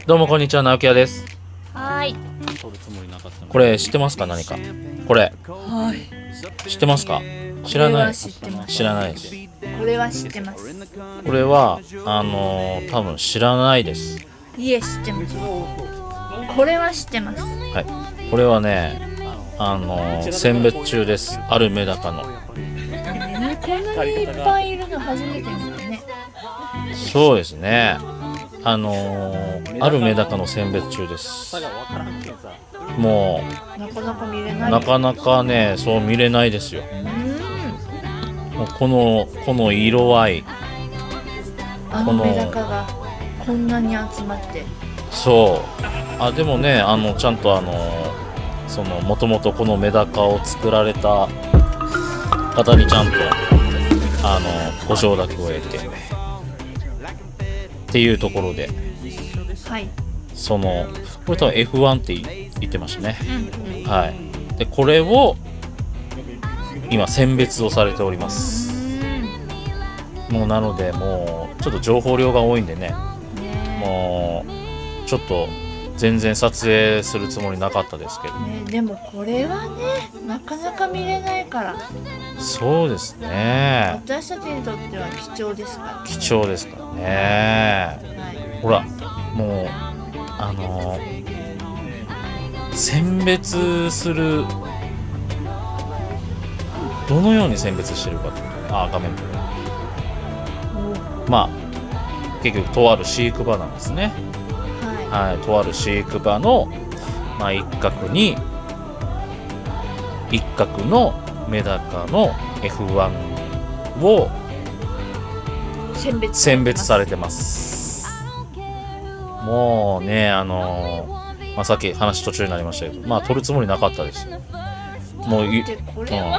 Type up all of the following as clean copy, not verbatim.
どうもこんにちは、直樹屋です。 はい。 これ知ってますか？何かこれはい。 知ってますか？知らない。 知らないです。これは知ってます。 これは多分知らないです。 いえ、知ってます。これは知ってます。 はい。これはね、選別中です。あるメダカの。 こんなにいっぱいいるの初めて見たね。 そうですね。あるメダカの選別中です。もうなかなか見れない。 なかなかね、そう見れないですよ。もうこの色合い、 このメダカがこんなに集まって。 そう。でもね、ちゃんともともとこのメダカを作られた方にちゃんとご承諾を得てっていうところで、 はい。 これ多分 F1 って言ってましたね。はい。でこれを今選別をされております。もうなのでもうちょっと情報量が多いんでね、もうちょっと全然撮影するつもりなかったですけどね。 でもこれはね、なかなか見れないから。 そうですね。 私たちにとっては貴重ですから、 貴重ですからね。はい、ほらもう選別する、どのように選別してるかと。画面まあ結局とある飼育場なんですね。はい、とある飼育場の、一角のメダカの F1 を選別されてます。もうね、さっき話途中になりましたけど、撮るつもりなかったですよ。もうこれは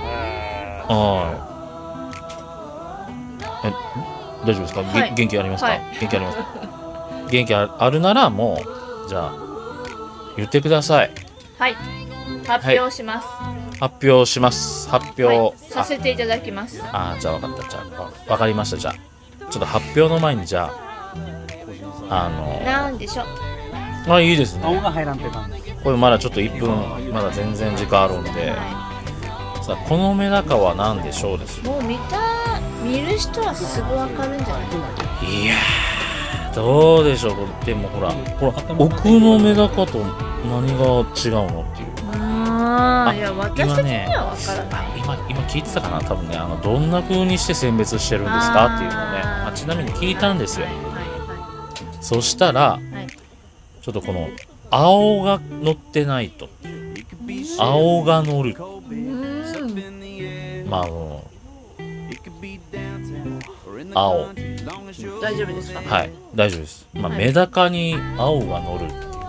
大丈夫ですか？ はい、 元気ありますか？はい、元気ありますか？元気あるならもうじゃあ言ってください。 はい、発表します。 発表します。発表、 させていただきます。 じゃあ分かった。じゃあ分かりました。じゃあちょっと発表の前にじゃあなんでしょう。いいですね。 ここれまだちょっと1分まだ全然時間あるんで、さあこのメダカは何でしょうです。 もう見る人はすぐ分かるんじゃない？ いやー、どうでしょう。でもほら奥のメダカと何が違うのっていう。 いや、私たちには分からない。 今聞いてたかな、多分ね、どんな風にして選別してるんですかっていうのをね、ちなみに聞いたんですよ。そしたら、ちょっとこの青が乗ってないと、青が乗る。青。 大丈夫ですか？ はい、大丈夫です。メダカに青が乗るっていうね。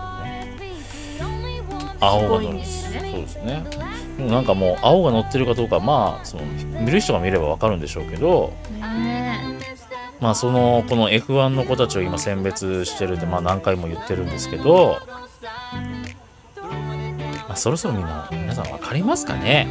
青が乗るんです。そうですね。なんかもう青が乗ってるかどうか、見る人が見ればわかるんでしょうけど、この F1 の子たちを今選別してるんで、何回も言ってるんですけど、そろそろ皆さんわかりますかね？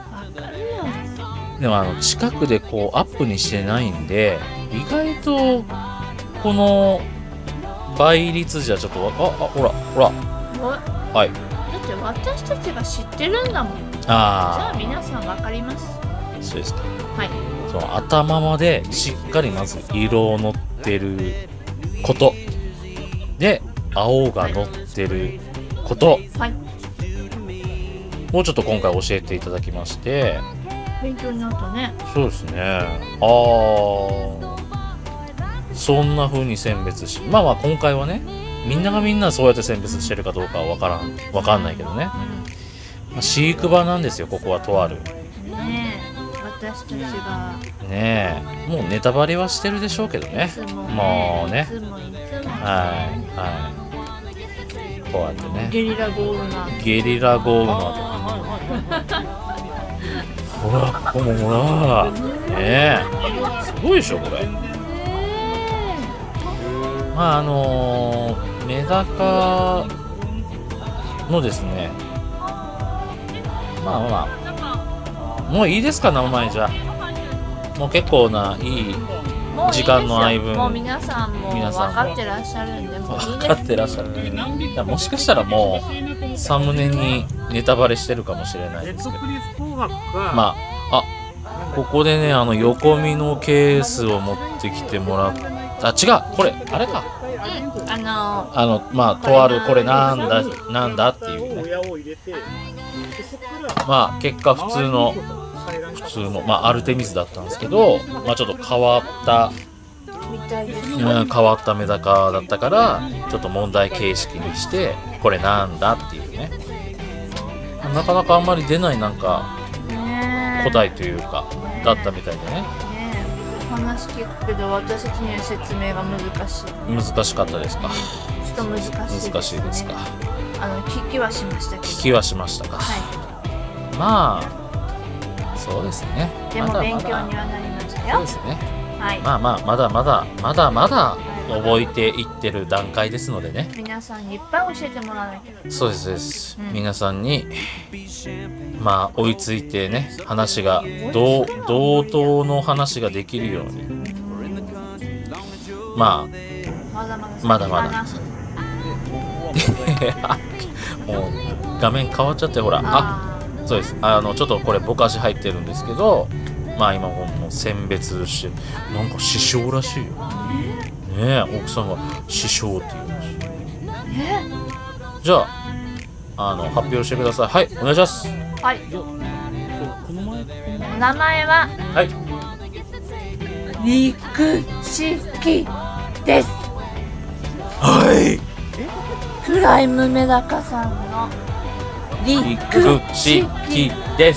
でも近くでこうアップにしてないんで、意外とこの倍率じゃちょっとほらはい。 だって私たちが知ってるんだもん。じゃあ皆さん分かります。 そうですか。 はい。 その頭までしっかりまず色を乗ってることで、青が乗ってること、もうちょっと今回教えていただきまして、 勉強になったね。 そうですね。そんな風に選別し、今回はね、みんなそうやって選別してるかどうかはわかんないけどね。飼育場なんですよ、ここはとある。 私たちがもうネタバレはしてるでしょうけどね。もうね。こうやってね。 ゲリラ豪雨な。 ほら、ここもほら。すごいでしょ、これ。メダカのですね、もういいですか、名前じゃ。もう結構ないい時間の配分もう皆さんも分かってらっしゃるんで、もういいです。 分かってらっしゃる。もしかしたらもうサムネにネタバレしてるかもしれないですけど、まあここでね横見のケースを持ってきてもらった。違う、これあれか。まあとあるこれなんだっていうね。まあ結果普通のまあアルテミスだったんですけど、まあちょっと変わったメダカだったから、ちょっと問題形式にしてこれなんだっていうね。なかなかあんまり出ないなんか答えというかだったみたいでね。 話聞くけど私たちには説明が難しい。 難しかったですか。 ちょっと難しいですね。 難しいですか。 聞きはしましたけど。 聞きはしましたか。まあそうですね。 でも勉強にはなりましたよ。 そうですね。 はい。 まあまだ覚えていってる段階ですのでね。 皆さんにいっぱい教えてもらわなきゃ。 そうですそうです。皆さんにまあ追いついてね、話が同等の話ができるように、まあまだもう画面変わっちゃってほら。そうです。ちょっとこれぼかし入ってるんですけど、まあ今もう選別して、なんか師匠らしいよ。ねえ、奥さんが師匠って言うらしい。じゃあ発表してください。はい、お願いします。 はい。お名前は陸式です。 はい。 プライムメダカさんの陸式です。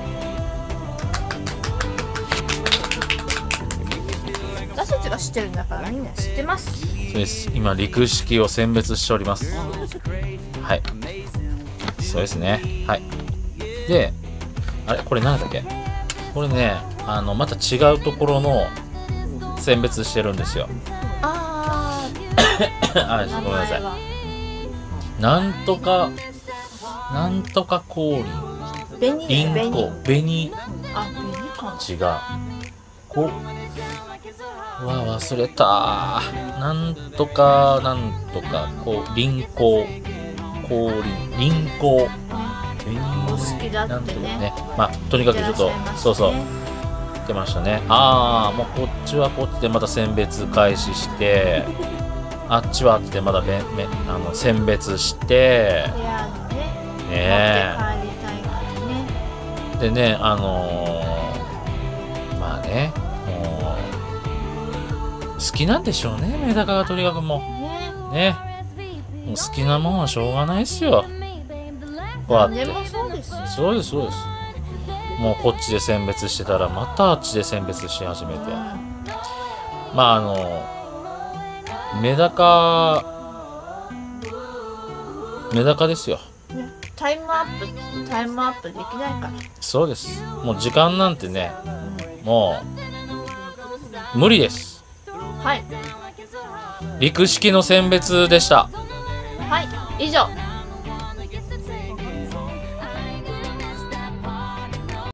私たちが知ってるんだからみんな知ってます。 そうです。今陸式を選別しております。はい。そうですね。はい。で、あれこれ何だっけ？これね、また違うところの選別してるんですよ。ごめんなさい。なんとか氷。リンコ、紅。違う。忘れた。なんとかリンコ、氷、リンコ。 お好きだってね。 まあとにかくちょっとそう出ましたね。もうこっちはこっちでまた選別開始して、あっちはあっちでまだ選別してね。でね、まあね、もう好きなんでしょうね、メダカがとにかくもうね、もう好きなもんはしょうがないですよ。こうやって。そうです。もうこっちで選別してたらまたあっちで選別し始めて、まあメダカですよ。 タイムアップできないから。 そうです。もう時間なんてね、もう無理です。 はい。 陸式の選別でした。 はい、以上。